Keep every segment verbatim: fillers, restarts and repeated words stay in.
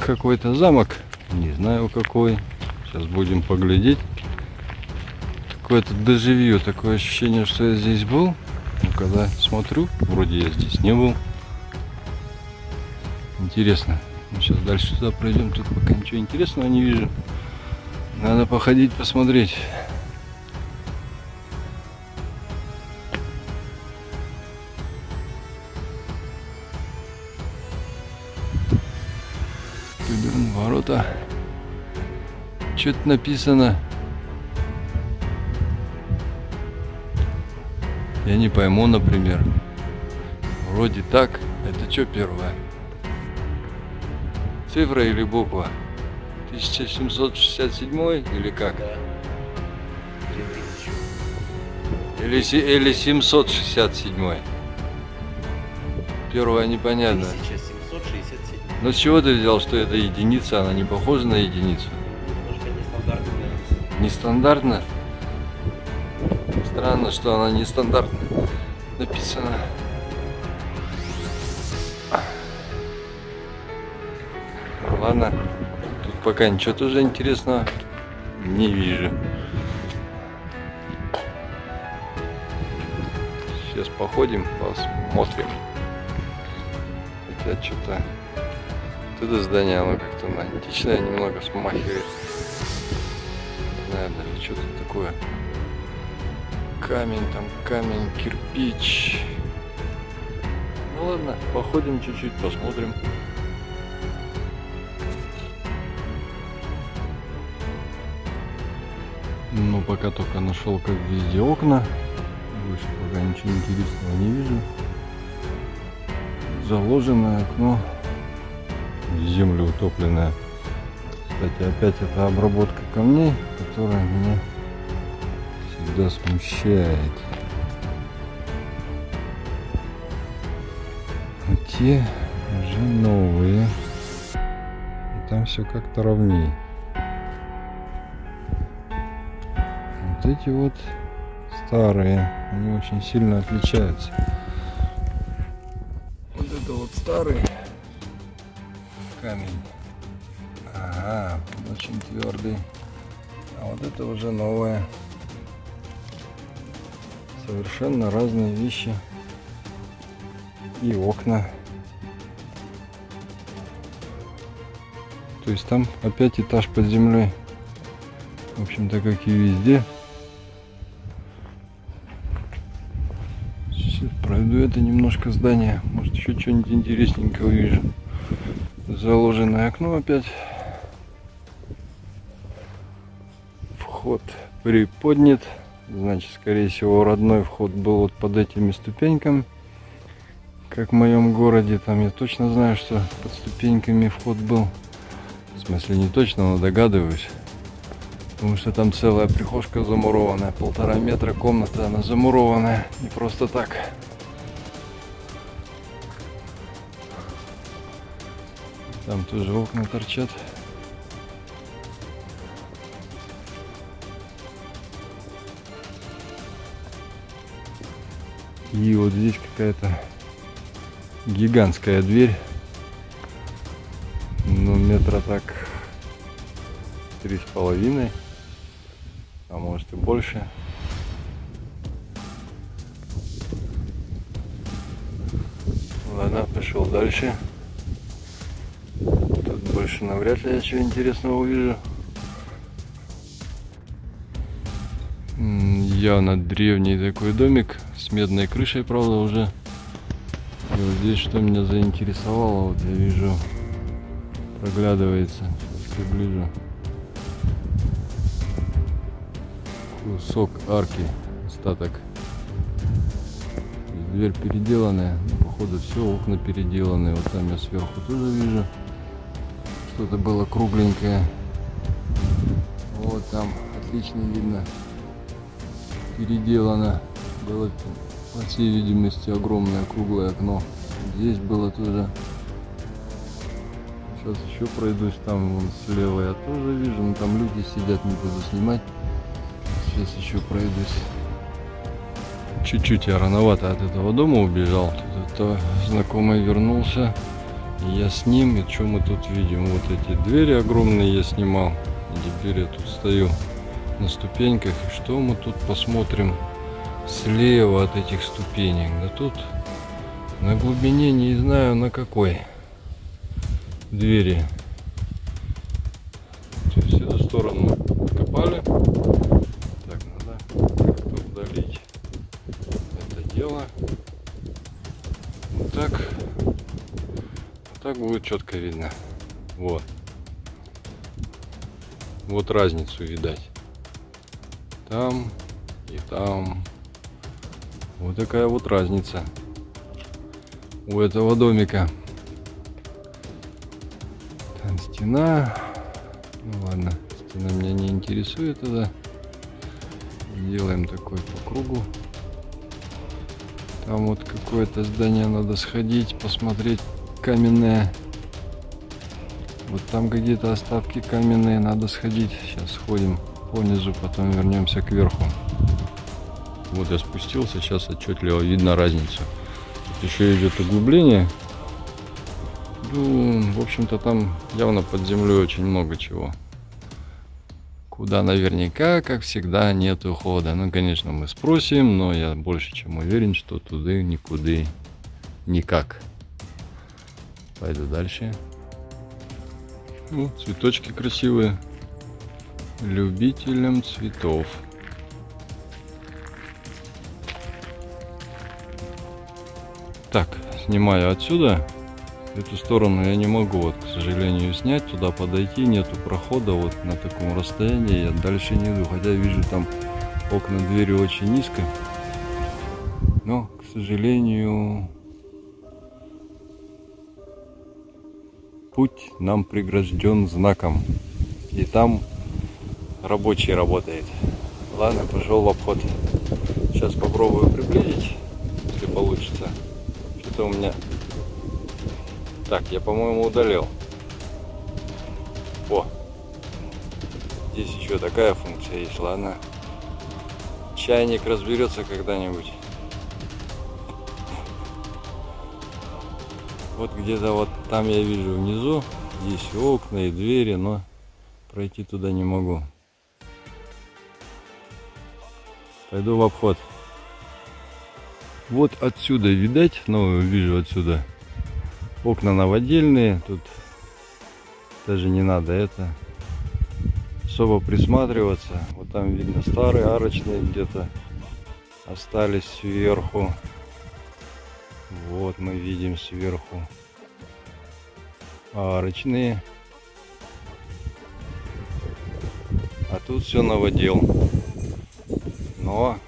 какой-то замок. Не знаю какой. Сейчас будем поглядеть. Какое-то дежавю, такое ощущение, что я здесь был. Но когда смотрю, вроде я здесь не был. Интересно. Ну, сейчас дальше туда пройдем. Тут пока ничего интересного не вижу. Надо походить, посмотреть. Блин, ворота. Что-то написано. Я не пойму, например. Вроде так. Это что первое? Цифра или буква? тысяча семьсот шестьдесят седьмой или как? Да. Или, или семьсот шестьдесят седьмой? Первое непонятно. тысяча семьсот шестьдесят семь. Но с чего ты взял, что это единица? Она не похожа на единицу? Немножко нестандартно. Нестандартно? Странно, что она нестандартно написана. Ладно, тут пока ничего тоже интересного не вижу. Сейчас походим, посмотрим. Хотя что-то это здание, оно как-то на античное немного смахивает. Не знаю даже, что тут такое. Камень, там камень, кирпич. Ну ладно, походим чуть-чуть, посмотрим. Ну, пока только нашел, как везде окна. Больше пока ничего интересного не вижу. Заложенное окно. Земля утопленная. Кстати, опять это обработка камней, которая меня всегда смущает. А те уже новые. И там все как-то ровнее. Вот эти вот старые, они очень сильно отличаются. Вот это вот старый камень. Ага, очень твердый. А вот это уже новое. Совершенно разные вещи. И окна. То есть там опять этаж под землей. В общем-то, как и везде. Сейчас пройду это немножко здание. Может, еще что-нибудь интересненькое увижу. Заложенное окно опять. Вход приподнят. Значит, скорее всего, родной вход был вот под этими ступеньками. Как в моем городе. Там я точно знаю, что под ступеньками вход был. В смысле, не точно, но догадываюсь. Потому что там целая прихожка замурованная. Полтора метра комната, она замурованная. Не просто так. Там тоже окна торчат. И вот здесь какая-то гигантская дверь. Ну, метра так три с половиной. А может и больше. Ладно, пошел дальше. Тут больше навряд ли я чего интересного увижу. Явно древний такой домик с медной крышей, правда, уже. И вот здесь что меня заинтересовало, вот я вижу, проглядывается. Сейчас приближу. Кусок арки, остаток. Дверь переделанная, ну, походу все окна переделанные. Вот там я сверху тоже вижу, что-то было кругленькое. Вот там отлично видно, переделано. Было, по всей видимости, огромное круглое окно. Здесь было тоже. Сейчас еще пройдусь, там вон слева я тоже вижу, но там люди сидят, не буду снимать. Сейчас еще пройдусь. Чуть-чуть я рановато от этого дома убежал. Тут это знакомый вернулся. И я с ним, и что мы тут видим? Вот эти двери огромные я снимал. И теперь я тут стою на ступеньках. И что мы тут посмотрим слева от этих ступенек? Да тут на глубине не знаю на какой двери. То есть эту сторону копали. Так, надо как-то удалить это дело. Вот так. Вот так будет четко видно. Вот. Вот разницу видать. Там и там. Вот такая вот разница у этого домика. Там стена. Ну ладно, стена меня не интересует тогда. Делаем такой по кругу. Там вот какое-то здание надо сходить, посмотреть, каменное. Вот там какие-то остатки каменные, надо сходить. Сейчас сходим по низу, потом вернемся кверху. Вот я спустился, сейчас отчетливо видно разницу. Тут еще идет углубление. Ну, в общем-то, там явно под землей очень много чего. Куда наверняка, как всегда, нет ухода. Ну, конечно, мы спросим, но я больше чем уверен, что туда никуда никак. Пойду дальше. Ну, цветочки красивые. Любителям цветов. Так, снимаю отсюда. Эту сторону я не могу, вот, к сожалению, снять. Туда подойти, нету прохода. Вот на таком расстоянии я дальше не иду. Хотя вижу там окна, двери очень низко. Но, к сожалению, путь нам прегражден знаком. И там рабочий работает. Ладно, пошел в обход. Сейчас попробую приблизить, если получится. Что-то у меня... Так, я, по-моему, удалил. О! Здесь еще такая функция есть, ладно. Чайник разберется когда-нибудь. Вот где-то вот там я вижу внизу. Здесь окна и двери, но пройти туда не могу. Пойду в обход. Вот отсюда видать, ну, вижу отсюда. Окна новодельные, тут даже не надо это особо присматриваться. Вот там видно старые арочные где-то остались сверху. Вот мы видим сверху арочные. А тут все новодел. Но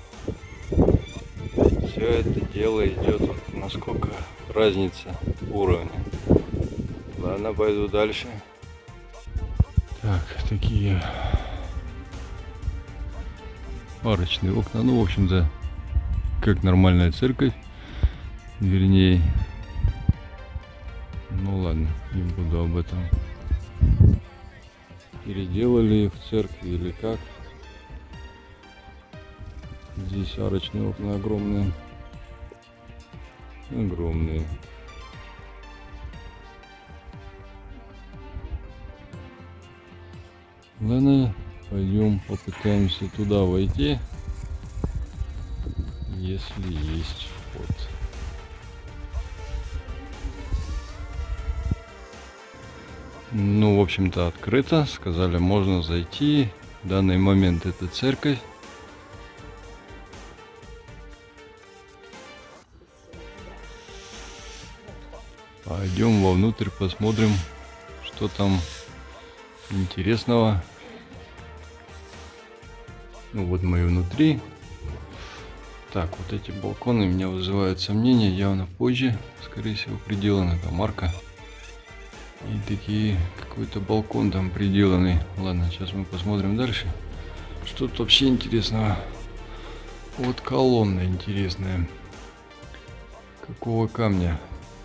все это дело идет, вот насколько разница уровня. Ладно, пойду дальше. Так, такие арочные окна. Ну, в общем-то, как нормальная церковь. Вернее, ну ладно, не буду об этом. Переделали их в церкви или как. Здесь арочные окна огромные. Огромные. Ладно, пойдем попытаемся туда войти, если есть вход. Ну, в общем-то, открыто. Сказали, можно зайти. В данный момент это церковь. Пойдем вовнутрь, посмотрим, что там интересного. Ну вот мы и внутри. Так, вот эти балконы меня вызывают сомнения. Явно позже, скорее всего, приделана там арка. И такие, какой-то балкон там приделанный. Ладно, сейчас мы посмотрим дальше. Что тут вообще интересного? Вот колонна интересная. Какого камня?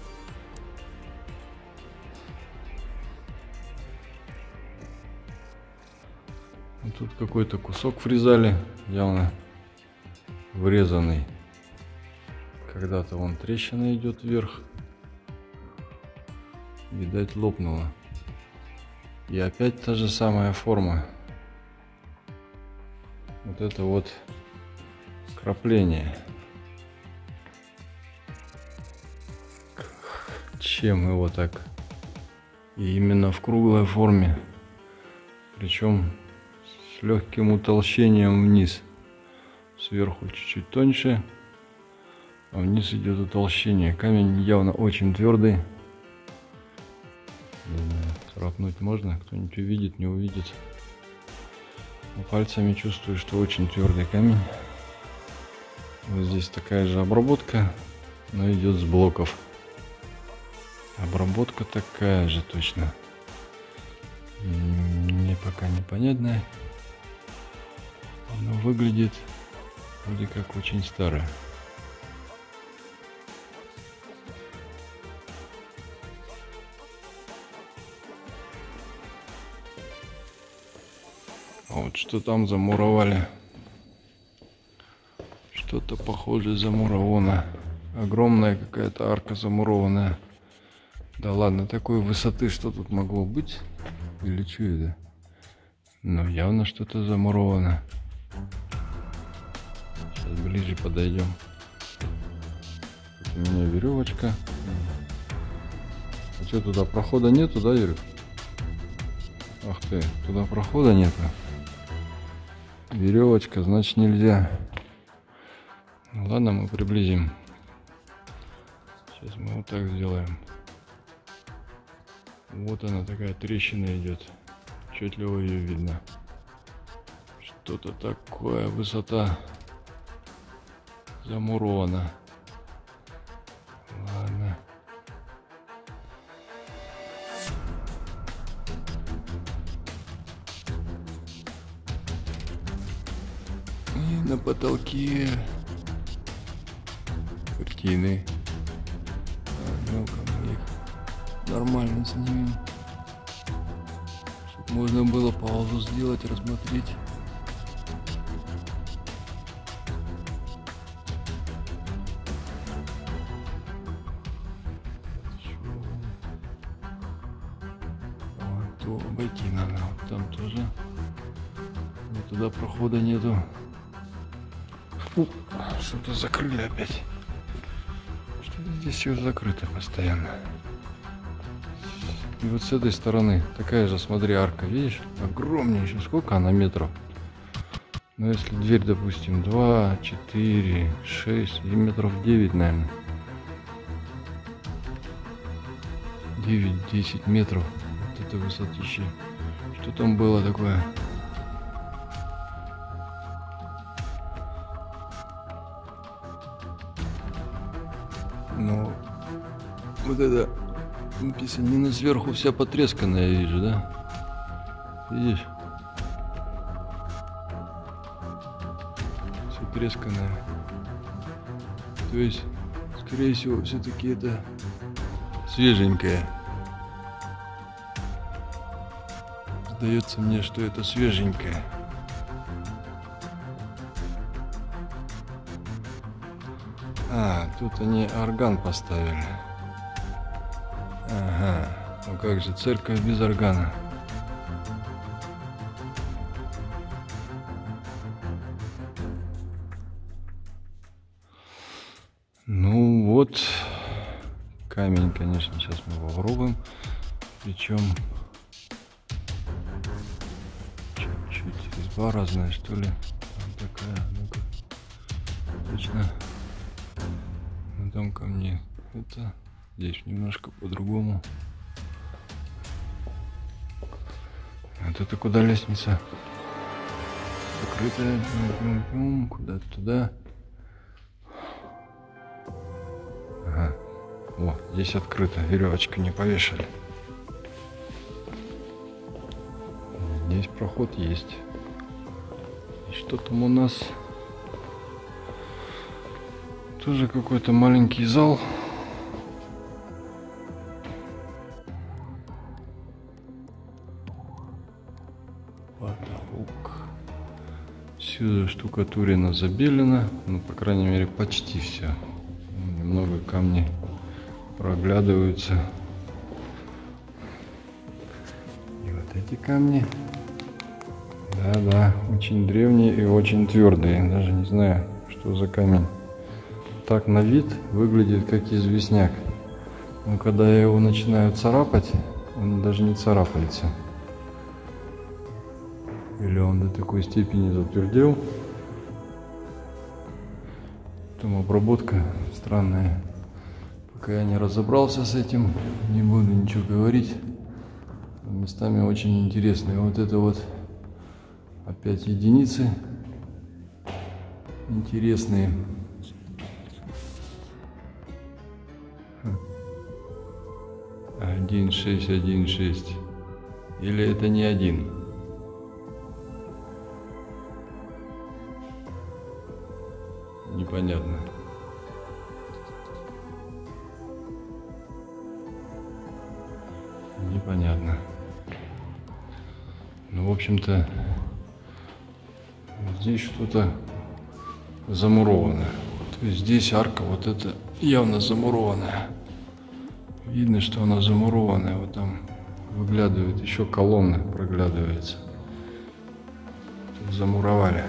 Тут какой-то кусок фрезали, явно врезанный. Когда-то вон трещина идет вверх. видать, лопнула. И опять та же самая форма. Вот это вот крапление. Чем его так? И именно в круглой форме. Причем с легким утолщением вниз. Сверху чуть-чуть тоньше, а вниз идет утолщение. Камень явно очень твердый. Не знаю, царапнуть можно, кто-нибудь увидит, не увидит. Но пальцами чувствую, что очень твердый камень. Вот здесь такая же обработка, но идет с блоков. Обработка такая же точно. Мне пока непонятная, но выглядит вроде как очень старая. А вот что там замуровали? Что-то похоже замуровано. Огромная какая-то арка замурованная. Да ладно, такой высоты что тут могло быть? Или что это? Ну, явно что-то замуровано. Сейчас ближе подойдем. Тут у меня веревочка. А что, туда прохода нету, да, Юрик? Ах ты, туда прохода нету. Веревочка, значит, нельзя. Ну, ладно, мы приблизим. Сейчас мы вот так сделаем. Вот она, такая трещина идет. Отчетливо ее видно. Что-то такое, высота замурована. Ладно. И на потолке картины. А, ну-ка мы их нормально снимем, чтобы можно было паузу сделать, рассмотреть. Вот, то обойти надо, вот там тоже. Вот туда прохода нету. Фу, что-то закрыли опять. Что-то здесь все закрыто постоянно. И вот с этой стороны такая же, смотри, арка, видишь? Огромнейшая. Сколько она метров? Ну, если дверь, допустим, два, четыре, шесть, и метров девять, наверное. девять-десять метров. Вот это высотище. Что там было такое? Ну, вот это... Писанина сверху вся потресканная, я вижу, да? Видишь? Все тресканное. То есть, скорее всего, все-таки это свеженькое. Сдается мне, что это свеженькое. А, тут они орган поставили. Ага, ну как же, церковь без органа. Ну вот, камень, конечно, сейчас мы попробуем. Причем чуть-чуть изба разная, что ли. Там такая, ну-ка, точно. На том камне это... Здесь немножко по-другому. А тут куда лестница? Закрытая. Куда-то туда. Ага. О, здесь открыто. Веревочку не повешали. Здесь проход есть. И что там у нас? Тоже какой-то маленький зал. Потолок. Всюду штукатурено, забелено. Ну, по крайней мере, почти все. Немного камни проглядываются. эти камни. Да-да, очень древние и очень твердые. Даже не знаю, что за камень. Так на вид выглядит как известняк. Но когда я его начинаю царапать, он даже не царапается. Или он до такой степени затвердел. Там обработка странная. Пока я не разобрался с этим, не буду ничего говорить. Местами очень интересные. Вот это вот опять единицы интересные. Один шесть один шесть. Или это не один? Непонятно. Непонятно. Ну, в общем-то, здесь что-то замуровано. То есть здесь арка вот эта явно замурованная. Видно, что она замурованная. Вот там выглядывает, еще колонна проглядывается. Тут замуровали.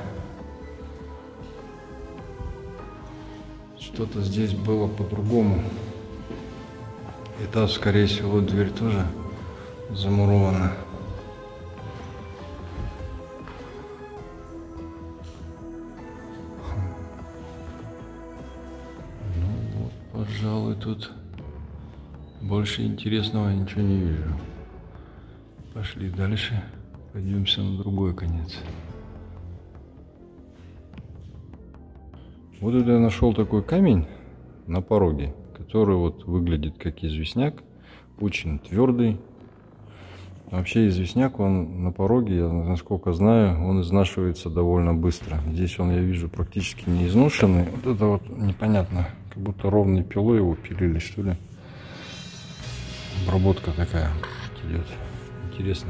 Что-то здесь было по-другому. И та, скорее всего, дверь тоже замурована. Ну вот, пожалуй, тут больше интересного я ничего не вижу. Пошли дальше. Пойдемся на другой конец. Вот это я нашел такой камень на пороге, который вот выглядит как известняк, очень твердый. Вообще известняк, он на пороге, я, насколько знаю, он изнашивается довольно быстро. Здесь он, я вижу, практически не изношенный. Вот это вот непонятно, как будто ровной пилой его пилили, что ли. Обработка такая идет. Интересно.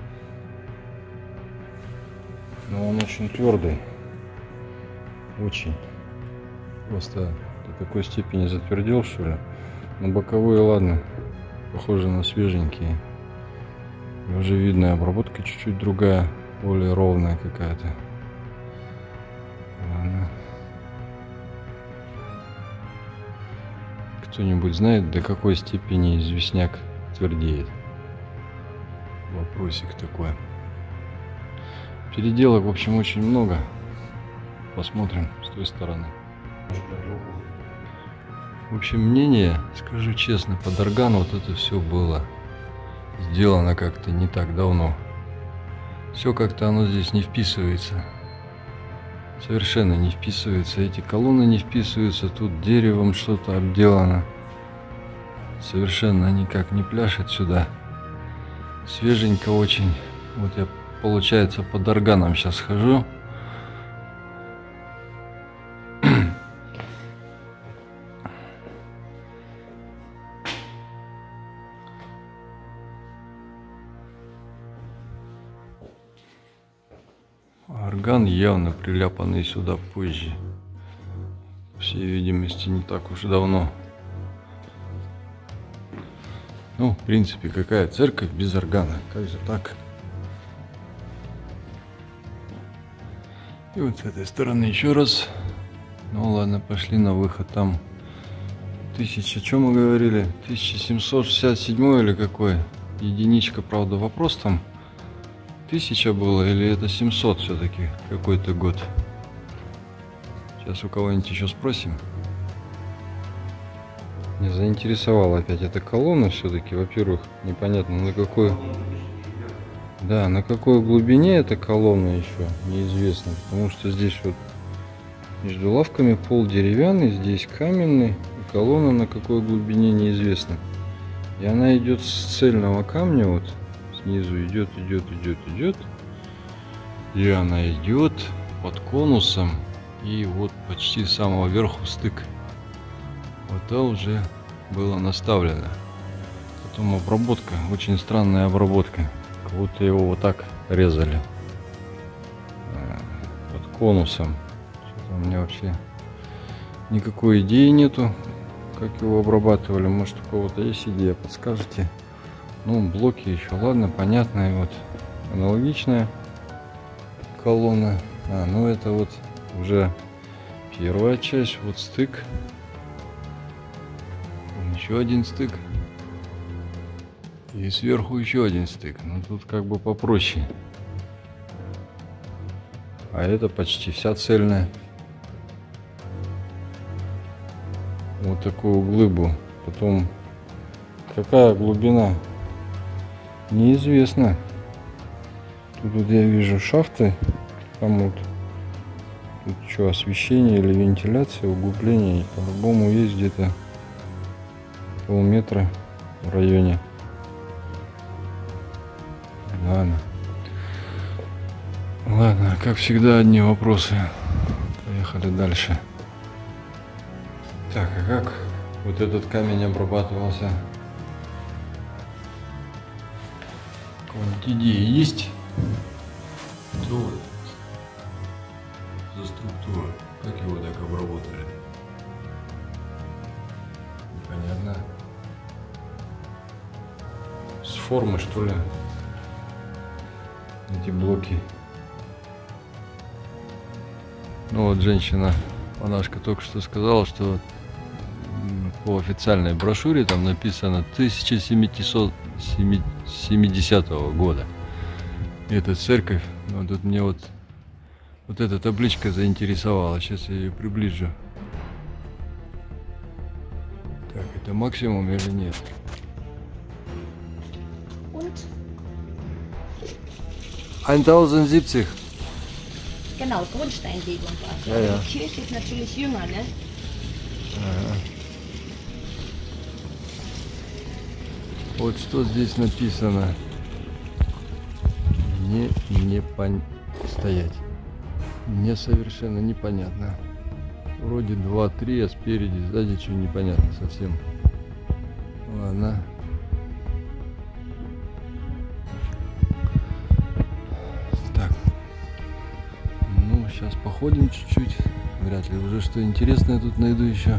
Но он очень твердый. Очень. Просто до такой степени затвердел, что ли. Но боковые, ладно, похожи на свеженькие. И уже видно, обработка чуть-чуть другая, более ровная какая-то. Ладно. Кто-нибудь знает, до какой степени известняк твердеет? Вопросик такой. Переделок, в общем, очень много. Посмотрим с той стороны. В общем, мнение, скажу честно, под орган вот это все было сделано как-то не так давно. Все как-то оно здесь не вписывается. Совершенно не вписывается. Эти колонны не вписываются. Тут деревом что-то обделано. Совершенно никак не пляшет сюда. Свеженько очень. Вот я, получается, под органом сейчас хожу. Орган явно приляпанный сюда позже. По всей видимости, не так уж давно. Ну, в принципе, какая церковь без органа? Как же так? И вот с этой стороны еще раз. Ну ладно, пошли на выход. Там тысяча, что мы говорили? тысяча семьсот шестьдесят седьмой или какой? Единичка, правда, вопрос там. Тысяча было или это семьсот все-таки какой-то год? Сейчас у кого-нибудь еще спросим. Меня заинтересовала опять эта колонна все-таки. Во-первых, непонятно на какой... Да, на какой глубине эта колонна еще неизвестно. Потому что здесь вот между лавками пол деревянный, здесь каменный. И колонна на какой глубине неизвестно. И она идет с цельного камня вот. Снизу идет, идет, идет, идет. И она идет под конусом. И вот почти с самого верху стык. Вот это уже было наставлено. Потом обработка. Очень странная обработка. Как будто его вот так резали. Под конусом. Что-то у меня вообще никакой идеи нету. Как его обрабатывали. Может, у кого-то есть идея, подскажете. Ну, блоки еще, ладно, понятно. И вот аналогичная колонна. А, ну это вот уже первая часть. Вот стык. Еще один стык. И сверху еще один стык. Ну тут как бы попроще. А это почти вся цельная. Вот такую глыбу. Потом какая глубина? Неизвестно. Тут вот я вижу шахты. Там вот. Тут что, освещение или вентиляция, углубление. По-любому есть где-то полметра в районе. Ладно. Ладно, как всегда, одни вопросы. Поехали дальше. Так, а как вот этот камень обрабатывался? Какая-нибудь идея есть? Что вот за структура? Как его так обработали? Непонятно. С формы, что ли? Эти блоки. Ну вот женщина, монашка, только что сказала, что по официальной брошюре там написано тысяча семьсот семидесятого года. И это церковь. Но тут мне вот вот эта табличка заинтересовала. Сейчас я ее приближу. Так, это максимум или нет? тысяча семьдесят. Genau, Grundsteinlegung war es. Ja, ja. Die Kirche ist natürlich jünger, ne? Ага. Вот что здесь написано. Не, не пон... стоять. Мне совершенно непонятно. Вроде два-три, а спереди, сзади что непонятно совсем. Ладно. Сейчас походим чуть-чуть. Вряд ли уже что интересное тут найду еще.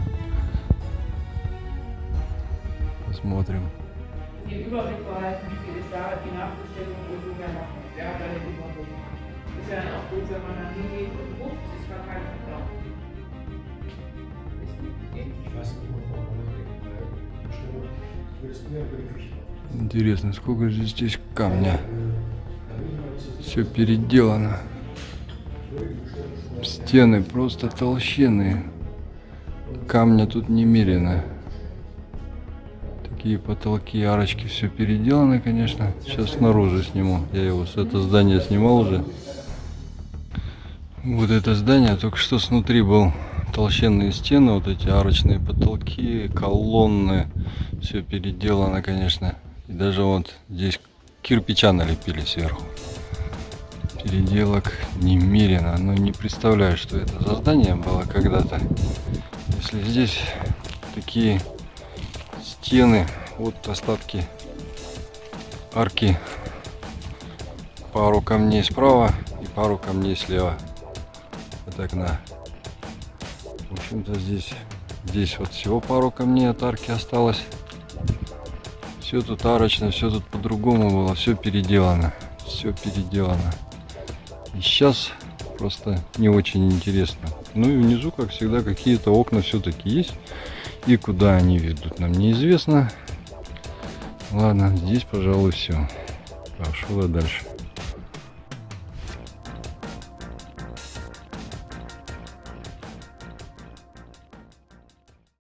Посмотрим. Интересно, сколько же здесь камня. Все переделано. Стены просто толщенные. Камня тут немерено. Такие потолки, арочки, все переделано, конечно. Сейчас снаружи сниму. Я его с этого здания снимал уже. Вот это здание, только что снутри был толщенные стены, вот эти арочные потолки, колонны. Все переделано, конечно. И даже вот здесь кирпича налепили сверху. Переделок немерено, но не представляю, что это за здание было когда-то. Если здесь такие стены, вот остатки арки, пару камней справа и пару камней слева от окна. В общем-то здесь, здесь вот всего пару камней от арки осталось. Все тут арочно, все тут по-другому было, все переделано, все переделано. И сейчас просто не очень интересно. Ну и внизу, как всегда, какие-то окна все-таки есть. И куда они ведут, нам неизвестно. Ладно, здесь, пожалуй, все. Пошел я дальше.